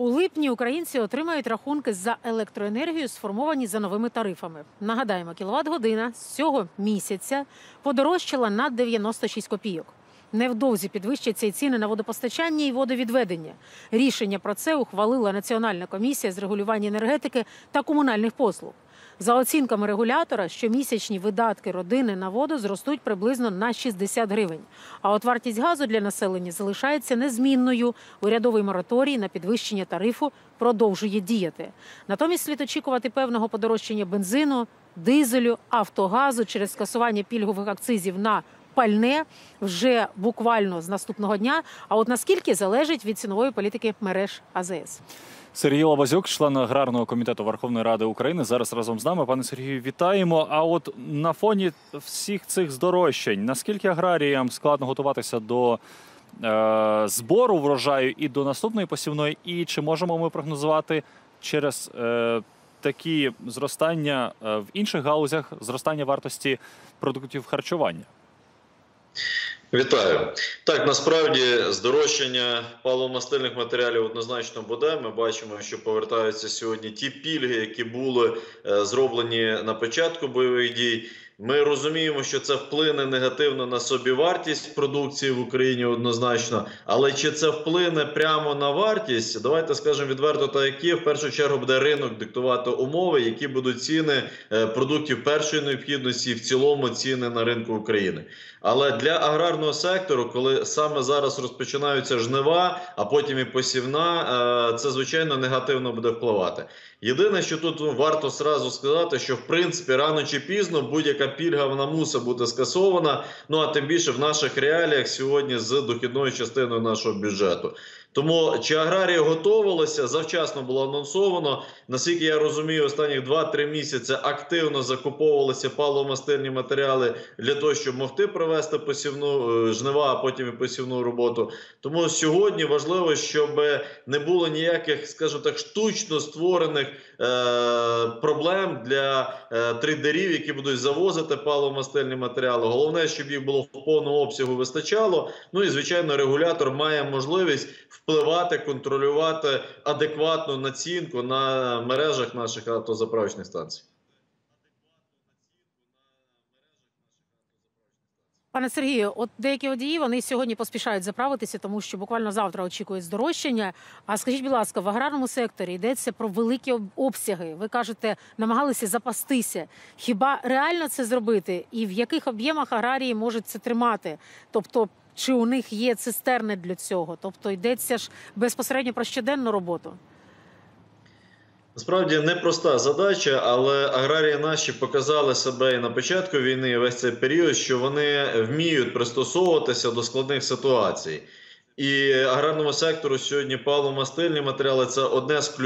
У липні українці отримають рахунки за електроенергію, сформовані за новими тарифами. Нагадаємо, кіловат-година з цього місяця подорожчала на 96 копійок. Невдовзі підвищаться й ціни на водопостачання і водовідведення. Рішення про це ухвалила Національна комісія з регулювання енергетики та комунальних послуг. За оцінками регулятора, щомісячні видатки родини на воду зростуть приблизно на 60 гривень. А от вартість газу для населення залишається незмінною. Урядовий мораторій на підвищення тарифу продовжує діяти. Натомість слід очікувати певного подорожчання бензину, дизелю, автогазу через скасування пільгових акцизів на пальне вже буквально з наступного дня. А от наскільки залежить від цінової політики мереж АЗС. Сергій Лабазюк, член Аграрного комітету Верховної Ради України, зараз разом з нами. Пане Сергію, вітаємо. А от на фоні всіх цих здорожчань, наскільки аграріям складно готуватися до збору врожаю і до наступної посівної? І чи можемо ми прогнозувати через такі зростання в інших галузях, зростання вартості продуктів харчування? Вітаю. Так, насправді здорожчання паливомастильних матеріалів однозначно буде. Ми бачимо, що повертаються сьогодні ті пільги, які були зроблені на початку бойових дій. Ми розуміємо, що це вплине негативно на собівартість продукції в Україні однозначно, але чи це вплине прямо на вартість? Давайте скажемо відверто, так як є. В першу чергу буде ринок диктувати умови, які будуть ціни продуктів першої необхідності і в цілому ціни на ринку України. Але для аграрного сектору, коли саме зараз розпочинаються жнива, а потім і посівна, це, звичайно, негативно буде впливати. Єдине, що тут варто зразу сказати, що в принципі рано чи пізно будь-яка пільга вона мусить бути скасована, ну а тим більше в наших реаліях сьогодні з дохідною частиною нашого бюджету. Тому чи аграрії готувалися, завчасно було анонсовано. Наскільки я розумію, останніх 2-3 місяці активно закуповувалися паливомастильні матеріали для того, щоб могти провести посівну жнива, а потім і посівну роботу. Тому сьогодні важливо, щоб не було ніяких, скажімо так, штучно створених проблем для трейдерів, які будуть завозити паливомастильні матеріали. Головне, щоб їх було в повному обсягу вистачало. Ну і, звичайно, регулятор має можливість впливати, контролювати адекватну націнку на мережах наших автозаправочних станцій. Пане Сергію, от деякі водії, вони сьогодні поспішають заправитися, тому що буквально завтра очікують здорожчання. А скажіть, будь ласка, в аграрному секторі йдеться про великі обсяги. Ви кажете, намагалися запастися. Хіба реально це зробити? І в яких об'ємах аграрії можуть це тримати? Тобто, чи у них є цистерни для цього? Тобто йдеться ж безпосередньо про щоденну роботу? Насправді непроста задача, але аграрії наші показали себе і на початку війни, і весь цей період, що вони вміють пристосовуватися до складних ситуацій. І аграрному сектору сьогодні паливомастильні матеріали – це одне з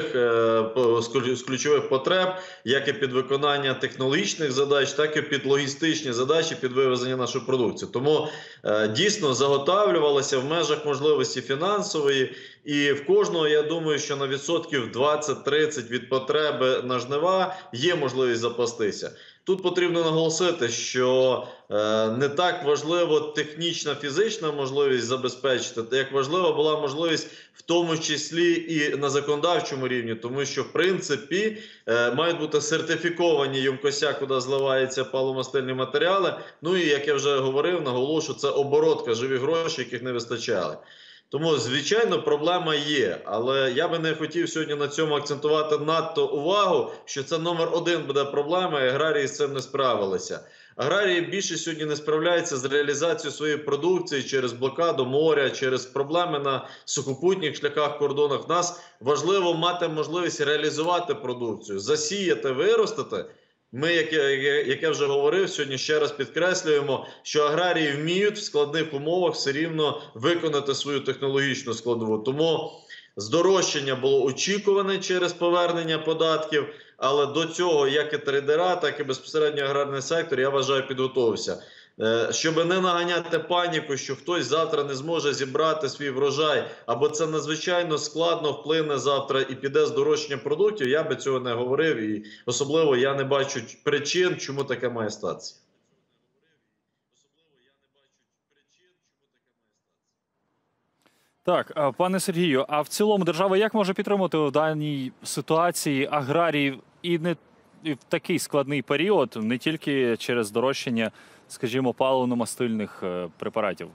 ключових потреб, як і під виконання технологічних задач, так і під логістичні задачі, під вивезення нашої продукції. Тому дійсно заготавлювалося в межах можливості фінансової, і в кожного, я думаю, що на відсотків 20-30 від потреби на жнива є можливість запастися. Тут потрібно наголосити, що не так важливо технічна, фізична можливість забезпечити, як важлива була можливість в тому числі і на законодавчому рівні, тому що в принципі мають бути сертифіковані ємкостя, куди зливаються паливомастильні матеріали. Ну і, як я вже говорив, наголошую, це оборотка, живі гроші, яких не вистачали. Тому, звичайно, проблема є, але я би не хотів сьогодні на цьому акцентувати надто увагу, що це номер один буде проблема, і аграрії з цим не справилися. Аграрії більше сьогодні не справляються з реалізацією своєї продукції через блокаду моря, через проблеми на сухопутніх шляхах, кордонах. В нас важливо мати можливість реалізувати продукцію, засіяти, виростити. Ми, як я вже говорив, сьогодні ще раз підкреслюємо, що аграрії вміють в складних умовах все рівно виконати свою технологічну складову. Тому здорожчання було очікуване через повернення податків, але до цього як і трейдера, так і безпосередньо аграрний сектор, я вважаю, підготувався. Щоб не наганяти паніку, що хтось завтра не зможе зібрати свій врожай, або це надзвичайно складно вплине завтра і піде здорожчання продуктів, я би цього не говорив, і особливо я не бачу причин, чому таке має статися. Так, пане Сергію, а в цілому держава як може підтримати в даній ситуації аграріїв і в такий складний період, не тільки через дорожчання, скажімо, паливно-мастильних препаратів?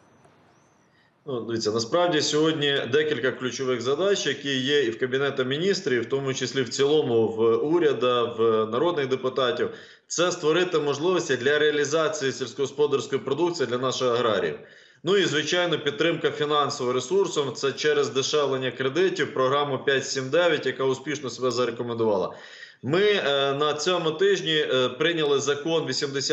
Ну, дивіться, насправді сьогодні декілька ключових задач, які є і в Кабінету міністрів, в тому числі в цілому в уряду, в народних депутатів, це створити можливості для реалізації сільськогосподарської продукції для наших аграріїв. Ну і, звичайно, підтримка фінансовим ресурсом, це через дешевлення кредитів, програму 5-7-9, яка успішно себе зарекомендувала. Ми на цьому тижні прийняли закон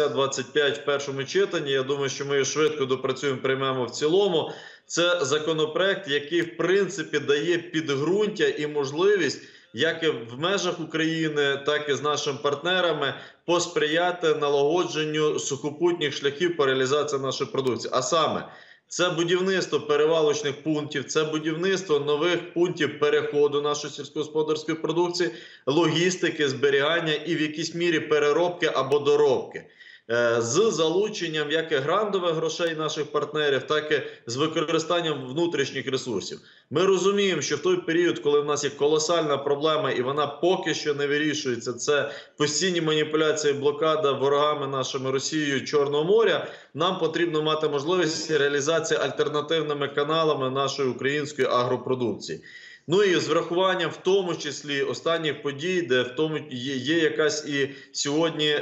8025 в першому читанні. Я думаю, що ми його швидко допрацюємо, приймемо в цілому. Це законопроект, який, в принципі, дає підґрунтя і можливість, як і в межах України, так і з нашими партнерами, посприяти налагодженню сухопутніх шляхів по реалізації нашої продукції. А саме, це будівництво перевалочних пунктів, це будівництво нових пунктів переходу нашої сільськогосподарської продукції, логістики, зберігання і в якійсь мірі переробки або доробки. З залученням як і грантових грошей наших партнерів, так і з використанням внутрішніх ресурсів. Ми розуміємо, що в той період, коли в нас є колосальна проблема і вона поки що не вирішується, це постійні маніпуляції, блокада ворогами нашими Росією Чорного моря, нам потрібно мати можливість реалізації альтернативними каналами нашої української агропродукції. Ну і з врахуванням в тому числі останніх подій, де в тому є якась і сьогодні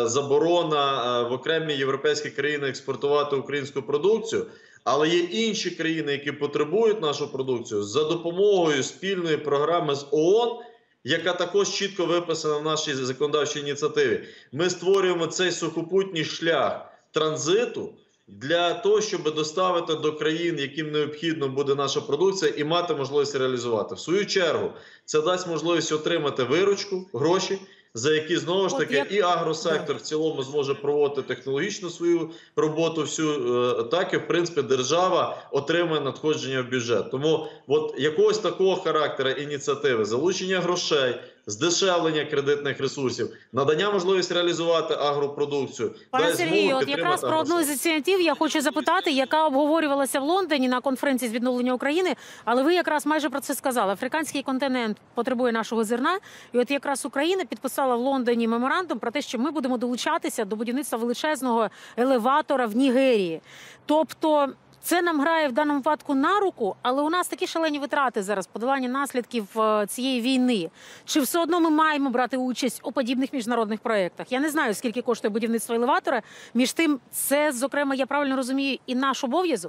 заборона в окремі європейські країни експортувати українську продукцію, але є інші країни, які потребують нашу продукцію, за допомогою спільної програми з ООН, яка також чітко виписана в нашій законодавчій ініціативі. Ми створюємо цей сухопутній шлях транзиту, для того, щоб доставити до країн, яким необхідно буде наша продукція, і мати можливість реалізувати. В свою чергу, це дасть можливість отримати виручку, гроші, за які, знову ж таки, і агросектор в цілому зможе проводити технологічну свою роботу всю, так і, в принципі, держава отримає надходження в бюджет. Тому от якогось такого характеру ініціативи, залучення грошей, здешевлення кредитних ресурсів, надання можливості реалізувати агропродукцію. Пане Сергію, от якраз про одну з ініціатив я хочу запитати, яка обговорювалася в Лондоні на конференції з відновлення України, але ви якраз майже про це сказали. Африканський континент потребує нашого зерна, і от якраз Україна підписала в Лондоні меморандум про те, що ми будемо долучатися до будівництва величезного елеватора в Нігерії. Тобто це нам грає в даному випадку на руку, але у нас такі шалені витрати зараз, подолання наслідків цієї війни. Чи все одно ми маємо брати участь у подібних міжнародних проєктах? Я не знаю, скільки коштує будівництво елеватора. Між тим, це, зокрема, я правильно розумію, і наш обов'язок?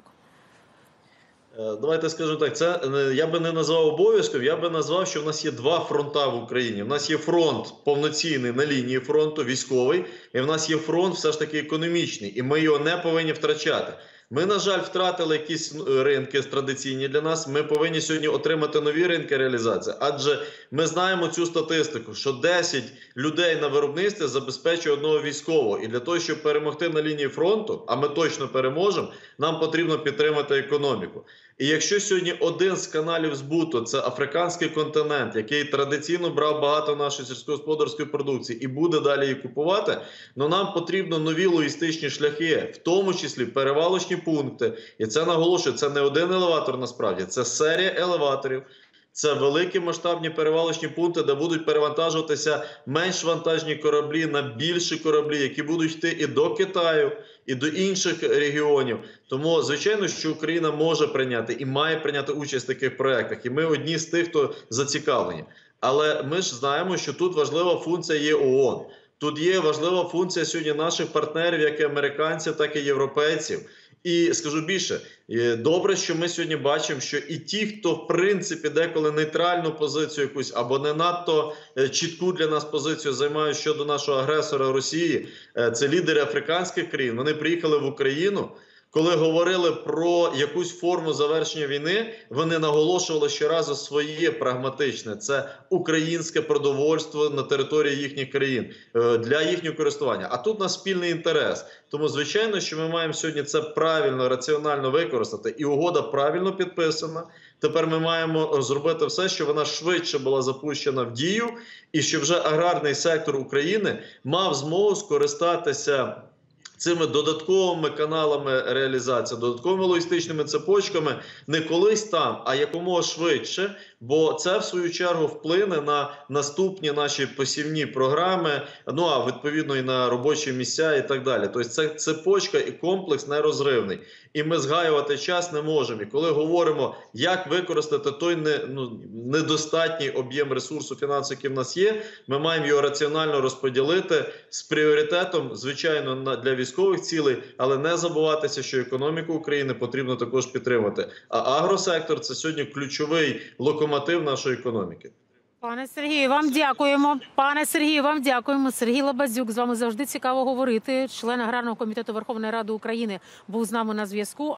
Давайте скажу так, це я би не назвав обов'язком, я би назвав, що в нас є два фронта в Україні. В нас є фронт повноцінний на лінії фронту, військовий, і в нас є фронт все ж таки економічний, і ми його не повинні втрачати. Ми, на жаль, втратили якісь ринки традиційні для нас. Ми повинні сьогодні отримати нові ринки реалізації. Адже ми знаємо цю статистику, що 10 людей на виробництві забезпечує одного військового. І для того, щоб перемогти на лінії фронту, а ми точно переможемо, нам потрібно підтримати економіку. І якщо сьогодні один з каналів збуту – це африканський континент, який традиційно брав багато нашої сільськогосподарської продукції і буде далі її купувати, но нам потрібно нові логістичні шляхи, в тому числі перевалочні пункти. І це наголошую, це не один елеватор насправді, це серія елеваторів. Це великі масштабні перевалочні пункти, де будуть перевантажуватися менш вантажні кораблі на більші кораблі, які будуть йти і до Китаю, і до інших регіонів. Тому, звичайно, що Україна може прийняти і має прийняти участь в таких проєктах. І ми одні з тих, хто зацікавлені. Але ми ж знаємо, що тут важлива функція є ООН. Тут є важлива функція сьогодні наших партнерів, як і американців, так і європейців. І скажу більше, добре, що ми сьогодні бачимо, що і ті, хто в принципі деколи нейтральну позицію якусь або не надто чітку для нас позицію займають щодо нашого агресора Росії, це лідери африканських країн, вони приїхали в Україну. Коли говорили про якусь форму завершення війни, вони наголошували щоразу своє прагматичне. Це українське продовольство на території їхніх країн, для їхнього користування. А тут у нас спільний інтерес. Тому, звичайно, що ми маємо сьогодні це правильно, раціонально використати. І угода правильно підписана. Тепер ми маємо зробити все, щоб вона швидше була запущена в дію. І щоб вже аграрний сектор України мав змогу скористатися цими додатковими каналами реалізації, додатковими логістичними цепочками не колись там, а якомога швидше, бо це в свою чергу вплине на наступні наші посівні програми, ну а відповідно і на робочі місця і так далі. Тобто це цепочка і комплекс нерозривний. І ми згаювати час не можемо. І коли говоримо, як використати той недостатній об'єм ресурсу фінансового, який в нас є, ми маємо його раціонально розподілити з пріоритетом, звичайно, для військових цілей, але не забуватися, що економіку України потрібно також підтримати. А агросектор – це сьогодні ключовий локомотив нашої економіки. Пане Сергію, вам дякуємо. Пане Сергію, вам дякуємо. Сергій Лабазюк, з вами завжди цікаво говорити. Член Аграрного комітету Верховної Ради України був з нами на зв'язку.